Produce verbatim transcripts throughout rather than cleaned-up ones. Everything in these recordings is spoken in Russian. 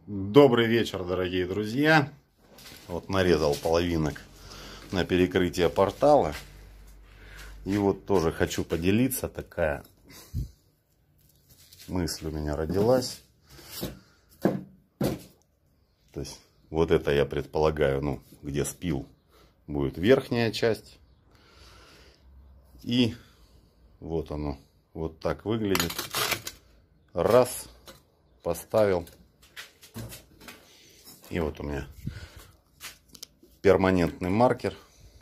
Добрый вечер, дорогие друзья. Вот нарезал половинок на перекрытие портала. И вот тоже хочу поделиться. Такая мысль у меня родилась. То есть вот это я предполагаю, ну, где спил, будет верхняя часть. И вот оно вот так выглядит. Раз, поставил. И вот у меня перманентный маркер.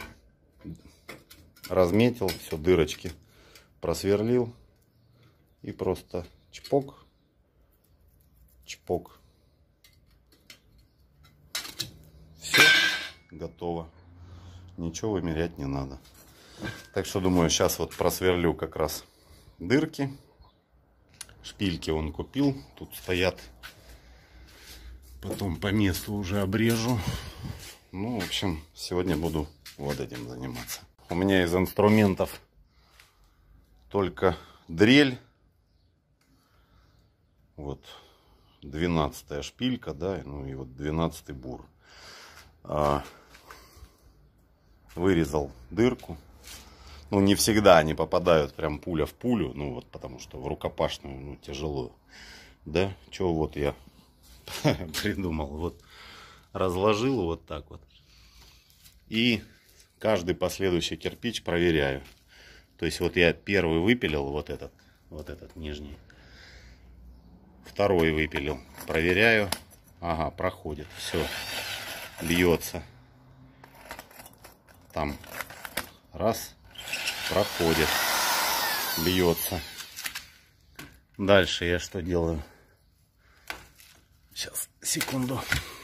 Разметил все, дырочки просверлил. И просто чпок, чпок. Все готово. Ничего вымерять не надо. Так что думаю, сейчас вот просверлю как раз дырки. Шпильки он купил. Тут стоят. Потом по месту уже обрежу. Ну, в общем, сегодня буду вот этим заниматься. У меня из инструментов только дрель. Вот двенадцатая шпилька, да, ну и вот двенадцатый бур. А, вырезал дырку. Ну, не всегда они попадают прям пуля в пулю, ну вот, потому что в рукопашную, ну, тяжело. Да, чего вот я придумал, вот разложил вот так вот. И каждый последующий кирпич проверяю. То есть вот я первый выпилил вот этот, вот этот нижний. Второй выпилил. Проверяю. Ага, проходит. Все. Льется. Там. Раз. Проходит. Льется. Дальше я что делаю? Сейчас, секунду.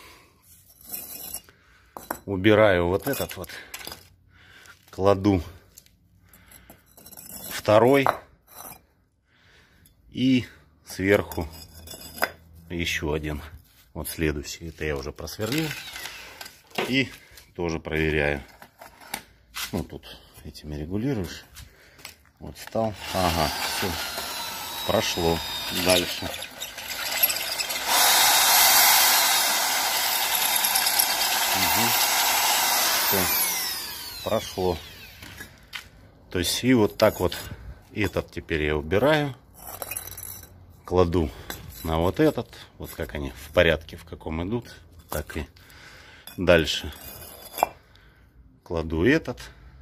Убираю вот этот вот. Кладу второй. И сверху еще один. Вот следующий. Это я уже просверлил. И тоже проверяю. Ну, тут этими регулируешь. Вот стал. Ага, все. Прошло. Дальше. Угу. Все. Прошло. То есть и вот так вот этот теперь я убираю. Кладу на вот этот. Вот как они в порядке, в каком идут. Так и дальше. Кладу этот.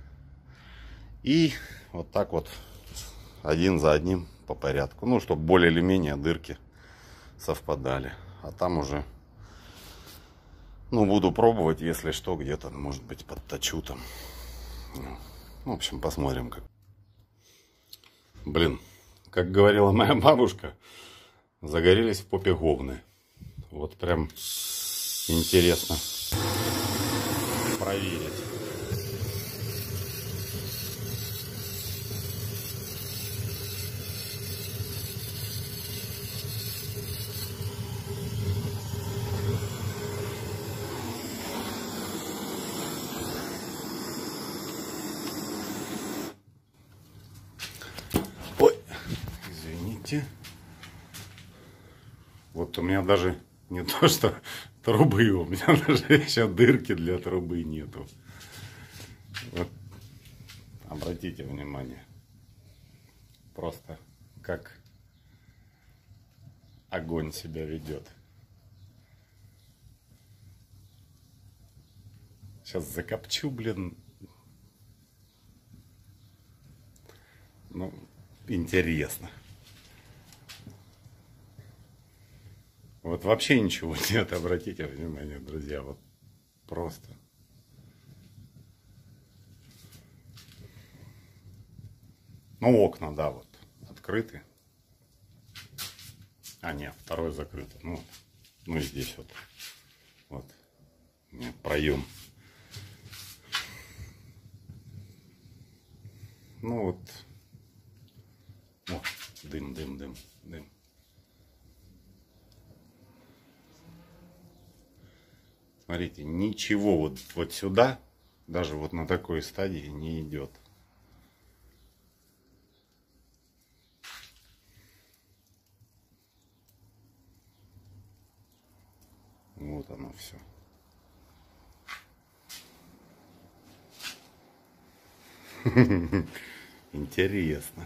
И вот так вот один за одним по порядку. Ну, чтобы более или менее дырки совпадали. А там уже, ну, буду пробовать, если что, где-то, может быть, подточу там. Ну, в общем, посмотрим, как. Блин, как говорила моя бабушка, загорелись в попе говны. Вот прям интересно проверить. Ой, извините. Вот у меня даже не то, что трубы, у меня даже еще дырки для трубы нету. Вот. Обратите внимание. Просто как огонь себя ведет. Сейчас закопчу, блин. Ну, интересно. Вот вообще ничего нет, обратите внимание, друзья. Вот просто. Ну, окна, да, вот открыты. А, нет, второй закрыт. Ну, вот. Ну и здесь вот. Вот. Нет, проем. Ну вот. О, дым, дым, дым, дым. Смотрите, ничего вот, вот сюда, даже вот на такой стадии не идет. Ну все. Интересно.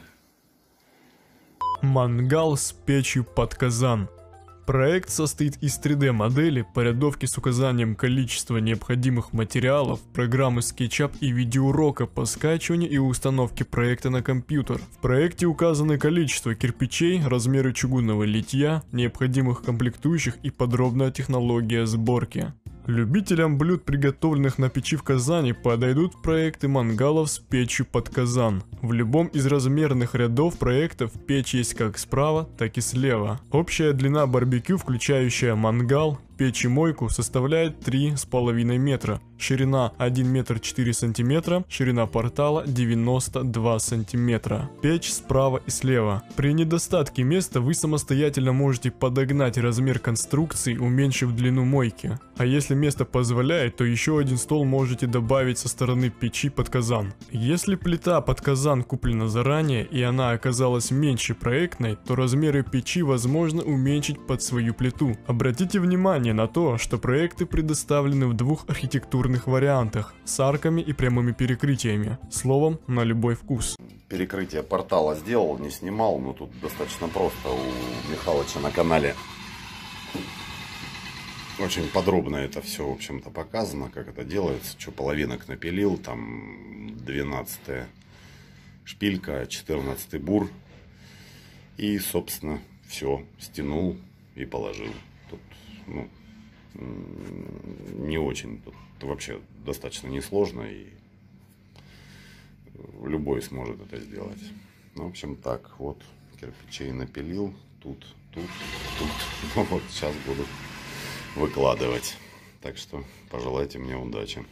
Мангал с печью под казан. Проект состоит из три дэ модели, порядовки с указанием количества необходимых материалов, программы SketchUp и видеоурока по скачиванию и установке проекта на компьютер. В проекте указаны количество кирпичей, размеры чугунного литья, необходимых комплектующих и подробная технология сборки. Любителям блюд, приготовленных на печи в Казани, подойдут проекты мангалов с печью под казан. В любом из размерных рядов проектов печь есть как справа, так и слева. Общая длина барбекю, включающая мангал, печь и мойку, составляет три с половиной метра. Ширина один метр четыре сантиметра, ширина портала девяносто два сантиметра. Печь справа и слева. При недостатке места вы самостоятельно можете подогнать размер конструкции, уменьшив длину мойки. А если место позволяет, то еще один стол можете добавить со стороны печи под казан. Если плита под казан куплена заранее и она оказалась меньше проектной, то размеры печи возможно уменьшить под свою плиту. Обратите внимание на то, что проекты предоставлены в двух архитектурных вариантах с арками и прямыми перекрытиями, словом, на любой вкус. Перекрытие портала сделал, не снимал, но тут достаточно просто у Михалыча на канале. Очень подробно это все, в общем-то, показано, как это делается, что половинок напилил, там двенадцатая шпилька, четырнадцатый бур, и, собственно, все, стянул и положил. Тут, ну, не очень, тут вообще достаточно несложно, и любой сможет это сделать. Ну, в общем, так, вот, кирпичей напилил, тут, тут, тут, ну, вот, сейчас буду выкладывать. Так что пожелайте мне удачи.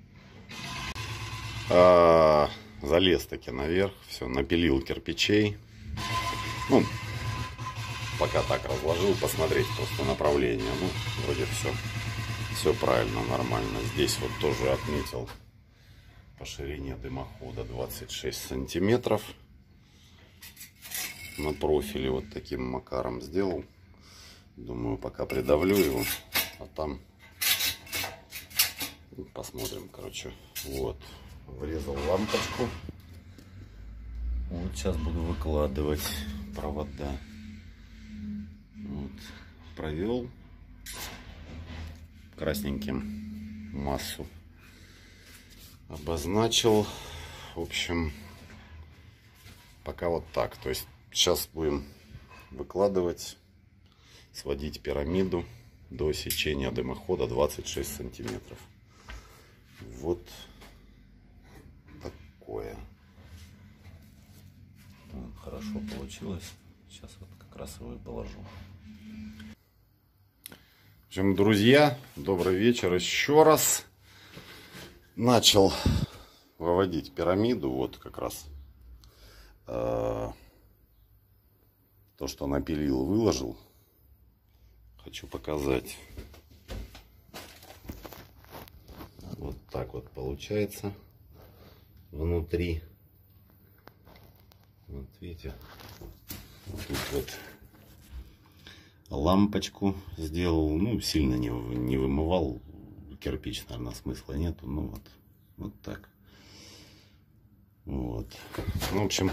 А, залез таки наверх, все, напилил кирпичей. Ну, пока так разложил, посмотреть просто направление. Ну, вроде все, все правильно, нормально. Здесь вот тоже отметил по ширине дымохода двадцать шесть сантиметров. На профиле вот таким макаром сделал. Думаю, пока придавлю его, а там посмотрим, короче. Вот, врезал лампочку. Вот сейчас буду выкладывать провода. Вот, провел красненьким массу, обозначил. В общем, пока вот так. То есть сейчас будем выкладывать, сводить пирамиду до сечения дымохода двадцать шесть сантиметров. Вот такое. Вот, хорошо получилось. Сейчас вот как раз его и положу. В общем, друзья, добрый вечер еще раз. Начал выводить пирамиду. Вот как раз э, то, что напилил, выложил. Хочу показать. Вот так вот получается внутри. Вот видите, тут вот лампочку сделал. Ну, сильно не, не вымывал. Кирпич, наверное, смысла нету. Ну вот, вот так. Вот. Ну, в общем,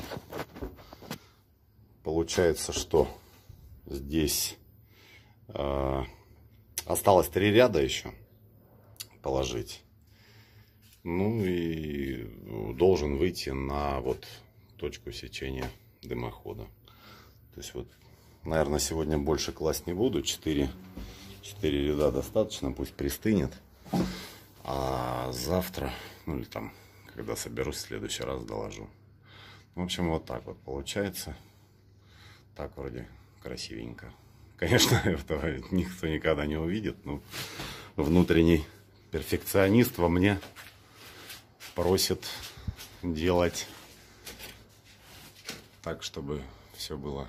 получается, что здесь э, осталось три ряда еще положить. Ну и должен выйти на вот точку сечения дымохода. То есть вот, наверное, сегодня больше класть не буду. четыре ряда достаточно, пусть пристынет. А завтра, ну или там, когда соберусь, в следующий раз доложу. В общем, вот так вот получается. Так вроде красивенько. Конечно, этого никто никогда не увидит, но внутренний перфекционист во мне просит делать так, чтобы все было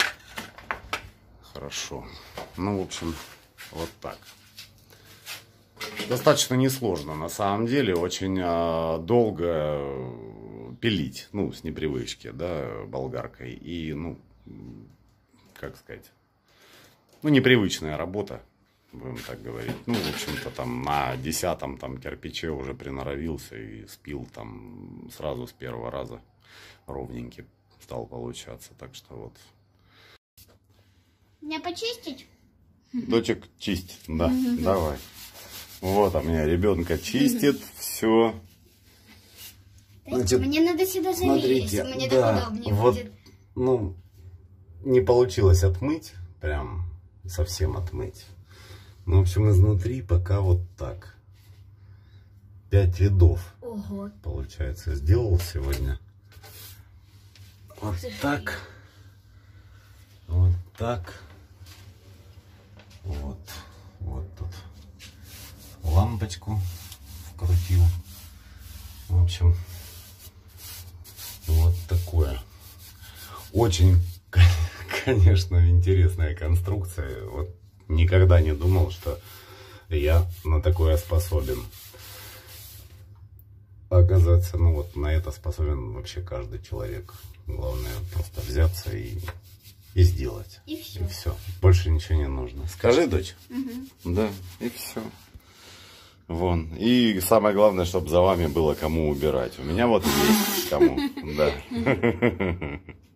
хорошо. Ну, в общем, вот так. Достаточно несложно, на самом деле, очень э, долго пилить, ну, с непривычки, да, болгаркой. И, ну, как сказать, ну, непривычная работа. будем так говорить. Ну, в общем-то, там на десятом там кирпиче уже приноровился и спил там сразу с первого раза ровненький стал получаться. Так что вот. Меня почистить? Дочек чистит, да, Угу. давай. Вот, а меня ребенка чистит, угу. Все. Значит, мне надо сюда залезть, мне да, так удобнее вот, будет. Ну, не получилось отмыть, прям совсем отмыть. Ну, в общем, изнутри пока вот так. Пять рядов. Ого. Получается, сделал сегодня. Вот так. Вот так. Вот. Вот тут лампочку вкрутил. В общем, вот такое. Очень, конечно, интересная конструкция. Вот никогда не думал, что я на такое способен. Оказывается, ну вот на это способен вообще каждый человек. Главное просто взяться и, и сделать. И все. И все. Больше ничего не нужно. Скажи, дочь. Угу. Да, и все. Вон. И самое главное, чтобы за вами было кому убирать. У меня вот есть кому. Да.